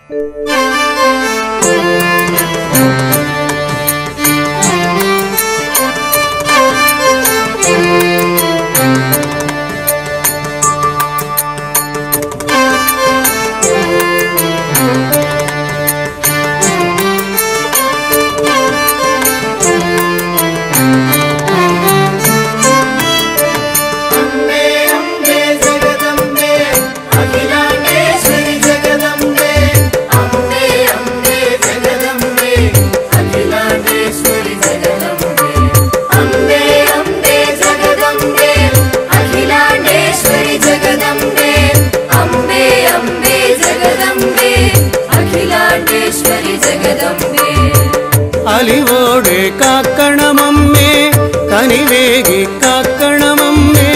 അലിവോടെ കാക്കണമമ്മേ കനിവേകി കാക്കണമമ്മേ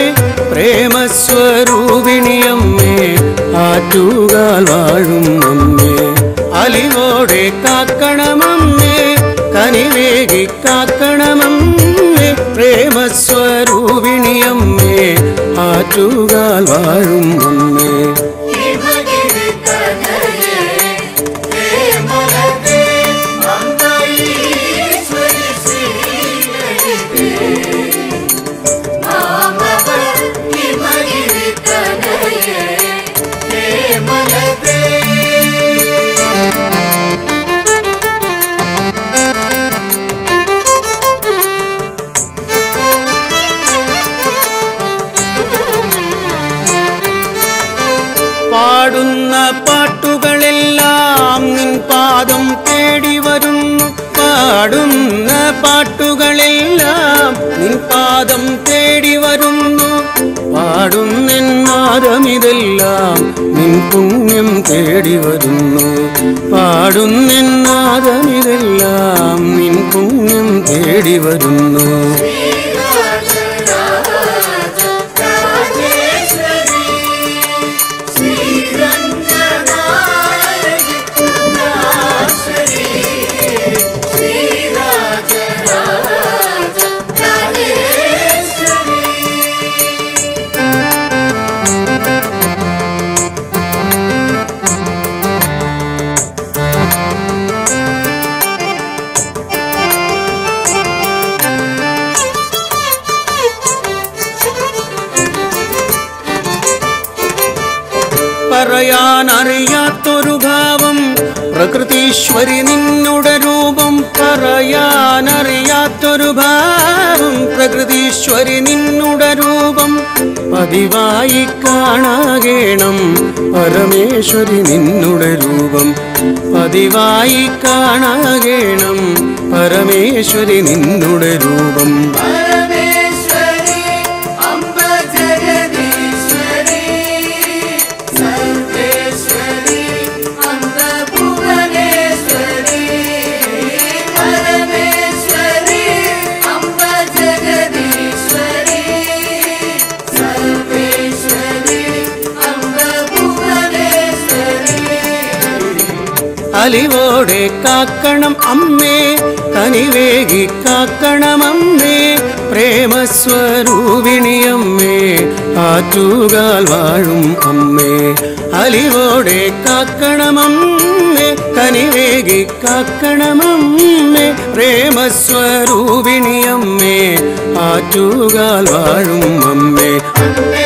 പ്രേമസ്വരൂപിണിയമ്മേ ആറ്റുകാൽ വാഴും അമ്മേ അലിവോടെ കാക്കണമമ്മേ കനിവേകി കാക്കണമമ്മേ പ്രേമസ്വരൂപിണിയമ്മേ ആറ്റുകാൽ വാഴും അമ്മേ പാടുന്ന പാട്ടുകളെല്ലാം നിൻ പാദം തേടി വരുന്നു പാടുന്ന പാട്ടുകളെല്ലാം നിൻ പാദം തേടി വരുന്നു പാടുന്നെന്നാദമിതെല്ലാം നിൻ പുണ്യം തേടി വരുന്നു പാടുന്നെന്നാദമിതെല്ലാം നിൻ പുണ്യം തേടി വരുന്നു പറയാനറിയാത്തൊരു ഭാവം പ്രകൃതീശ്വരി നിന്നുടെ രൂപം പറയാനറിയാത്തൊരു ഭാവം പ്രകൃതീശ്വരി നിന്നുടെ രൂപം പതിവായി കാണാകേണം പരമേശ്വരി നിന്നുടെ രൂപം പതിവായി കാണാകേണം പരമേശ്വരി നിന്നുടെ രൂപം അലിവോടെ കാക്കണം അമ്മേ കനിവേകി കാക്കണമമ്മേ പ്രേമസ്വരൂപിണിയമ്മേ ആറ്റുകാൽ വാഴും അമ്മേ അലിവോടെ കാക്കണമമ്മേ കനിവേകി കാക്കണമമ്മേ പ്രേമസ്വരൂപിണിയമ്മേ ആറ്റുകാൽ വാഴും അമ്മേ